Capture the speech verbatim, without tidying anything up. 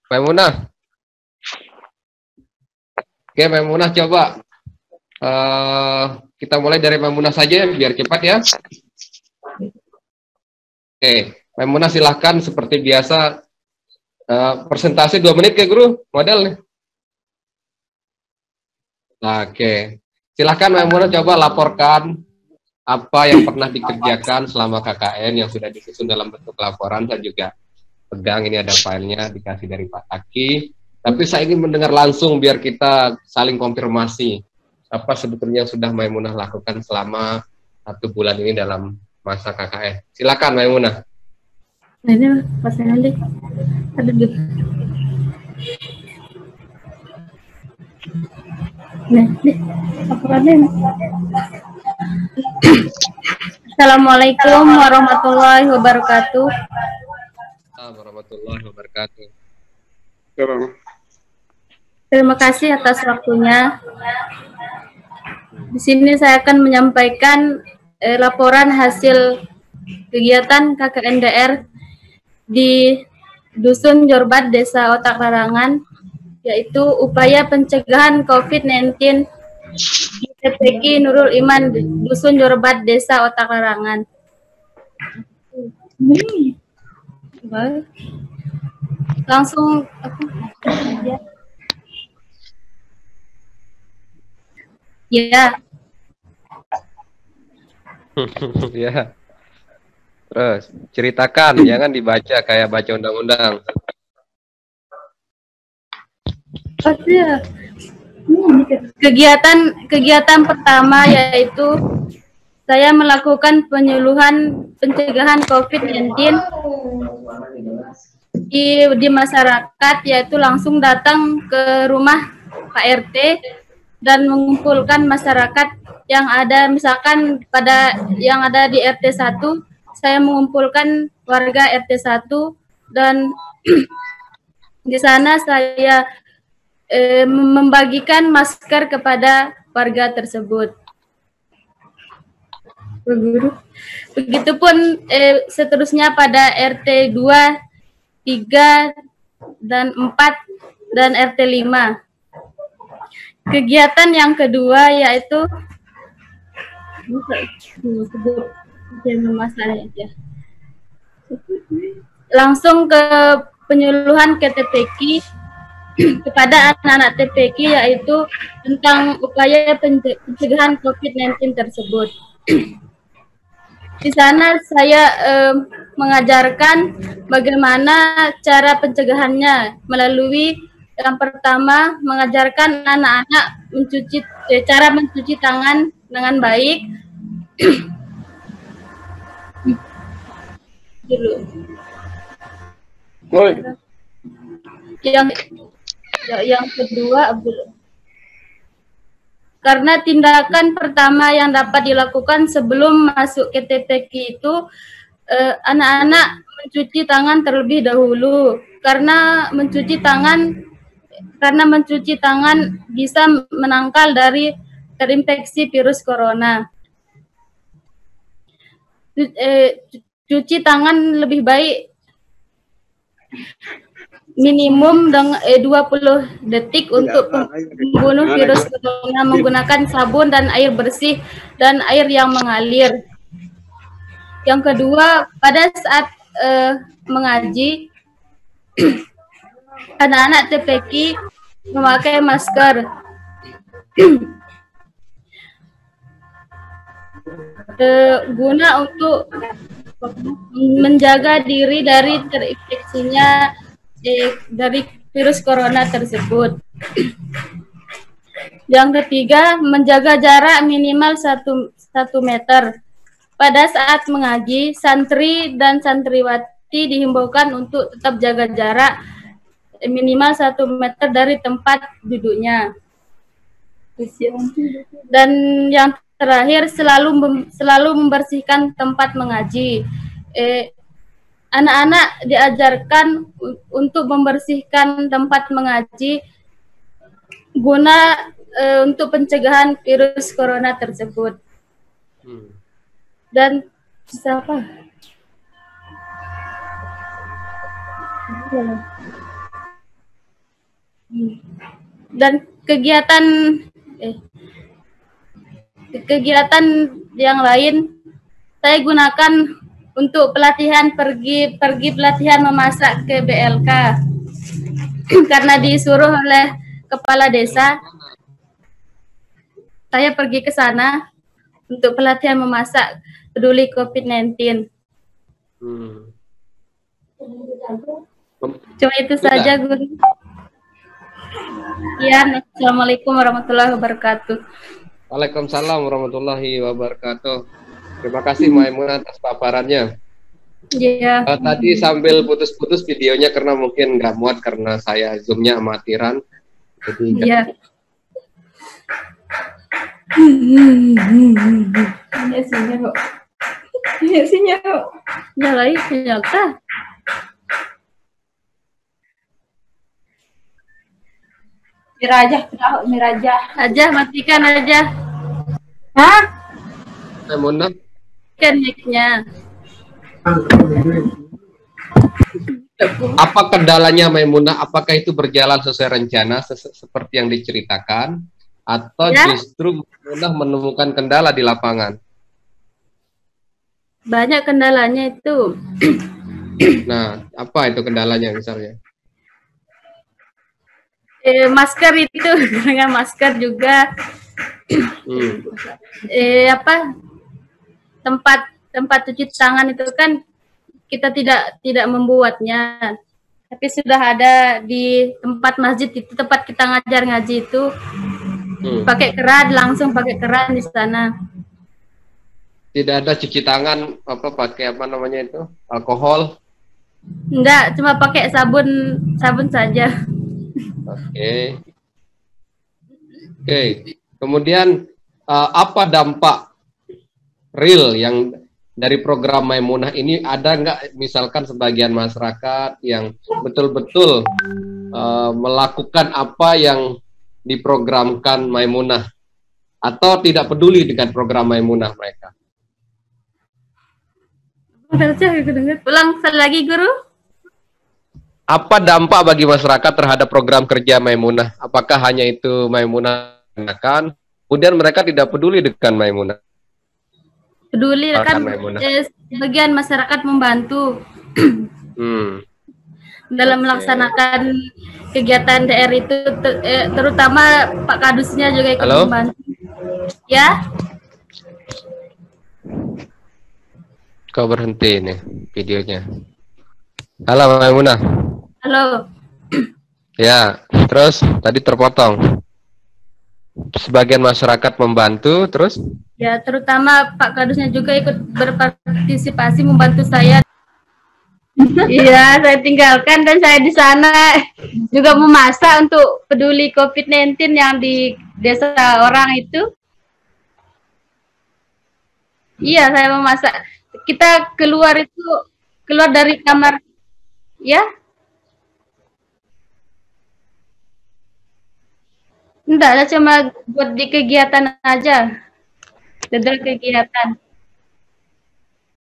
Maimunah. Oke, Maimunah coba. Uh, kita mulai dari Maimunah saja biar cepat ya. Oke, Maimunah silahkan seperti biasa. Uh, presentasi dua menit ke guru, model nih. Oke, silahkan Maimunah coba laporkan apa yang pernah dikerjakan selama K K N yang sudah disusun dalam bentuk laporan. Saya juga pegang, ini ada filenya dikasih dari Pak Taki. Tapi saya ingin mendengar langsung biar kita saling konfirmasi apa sebetulnya yang sudah Maimunah lakukan selama satu bulan ini dalam masa K K N. Silakan Maimunah. Nah, ini pasangan deh. Aduh, aduh. Nah, deh. Assalamualaikum warahmatullahi wabarakatuh. Warahmatullahi wabarakatuh. Terima kasih atas waktunya. Di sini saya akan menyampaikan eh, laporan hasil kegiatan K K N D R di Dusun Jorbat, Desa Otak Larangan, yaitu upaya pencegahan COVID sembilan belas di T P Q Nurul Iman, Dusun Jorbat, Desa Otak Larangan. Langsung apa? Ya. Ya. Terus ceritakan, jangan dibaca kayak baca undang-undang. Kegiatan kegiatan pertama yaitu saya melakukan penyuluhan pencegahan COVID sembilan belas di, di masyarakat, yaitu langsung datang ke rumah Pak R T dan mengumpulkan masyarakat yang ada, misalkan pada yang ada di R T satu, saya mengumpulkan warga R T satu dan di sana saya eh, membagikan masker kepada warga tersebut. Begitupun eh, seterusnya pada R T dua, tiga, dan empat, dan R T lima. Kegiatan yang kedua yaitu langsung ke penyuluhan ke T P Q kepada anak-anak T P Q, yaitu tentang upaya pencegahan COVID sembilan belas tersebut. Di sana saya eh, mengajarkan bagaimana cara pencegahannya melalui yang pertama mengajarkan anak-anak mencuci eh, cara mencuci tangan dengan baik. Dulu. Yang yang kedua, karena tindakan pertama yang dapat dilakukan sebelum masuk ke T P Q itu anak-anak eh, mencuci tangan terlebih dahulu, karena mencuci tangan karena mencuci tangan bisa menangkal dari terinfeksi virus corona. Eh, cuci tangan lebih baik minimum dengan eh, dua puluh detik untuk membunuh virus corona menggunakan sabun dan air bersih dan air yang mengalir. Yang kedua, pada saat eh, mengaji, anak-anak T P Q memakai masker. eh, guna untuk menjaga diri dari terinfeksinya eh, dari virus corona tersebut. Yang ketiga, menjaga jarak minimal satu, satu meter. Pada saat mengaji, santri dan santriwati dihimbaukan untuk tetap jaga jarak minimal satu meter dari tempat duduknya. Dan yang terakhir, selalu mem, selalu membersihkan tempat mengaji. Eh, anak-anak diajarkan untuk membersihkan tempat mengaji guna eh, untuk pencegahan virus corona tersebut. Hmm. Dan siapa? dan kegiatan eh, kegiatan yang lain saya gunakan untuk pelatihan pergi pergi pelatihan memasak ke B L K karena disuruh oleh kepala desa. Saya pergi ke sana untuk pelatihan memasak peduli COVID sembilan belas. Hmm. Cuma itu Sudah. saja, Guru. Ya, Assalamualaikum warahmatullahi wabarakatuh. Waalaikumsalam warahmatullahi wabarakatuh. Terima kasih Maimunah atas paparannya. Iya. Uh, tadi sambil putus-putus videonya karena mungkin nggak muat karena saya zoomnya amatiran. Jadi Iya. Ini isinya kok. Ini isinya kok. Nyalain ternyata. Mirajah, kenapa Mirajah? Aja, matikan aja. Hah? Maimunah, Kan mic-nya. apa kendalanya Maimunah? Apakah itu berjalan sesuai rencana ses- seperti yang diceritakan, atau Ya. justru Maimunah menemukan kendala di lapangan? Banyak kendalanya itu. Nah, apa itu kendalanya misalnya? Eh, masker itu dengan masker juga. Hmm. Eh, apa? Tempat tempat cuci tangan itu kan kita tidak tidak membuatnya. Tapi sudah ada di tempat masjid itu, tempat kita ngajar ngaji itu. Hmm. Pakai keran, langsung pakai keran di sana. Tidak ada cuci tangan, apa pakai apa namanya itu, alkohol? Enggak, cuma pakai sabun sabun saja. Oke. Oke. Kemudian uh, apa dampak real yang dari program Maimunah ini? Ada nggak misalkan sebagian masyarakat yang betul-betul uh, melakukan apa yang diprogramkan Maimunah atau tidak peduli dengan program Maimunah mereka? Ulang sekali lagi, Guru. Apa dampak bagi masyarakat terhadap program kerja Maimunah? Apakah hanya itu Maimunah gunakan, kemudian mereka tidak peduli dengan Maimunah? Peduli kan, Maimunah. eh, sebagian masyarakat membantu Hmm. dalam Oke. melaksanakan kegiatan D R itu, ter- eh, terutama Pak Kadusnya juga ikut Halo? membantu. Ya, Kau berhenti nih videonya. Halo Maimunah. halo. Ya, terus tadi terpotong. Sebagian masyarakat membantu, terus? Ya, terutama Pak Kadusnya juga ikut berpartisipasi membantu saya. Iya, saya tinggalkan dan saya di sana juga memasak untuk peduli COVID sembilan belas yang di desa orang itu. Iya, saya memasak. Kita keluar itu, keluar dari kamar, ya? Enggak, cuma buat di kegiatan aja. Ada kegiatan.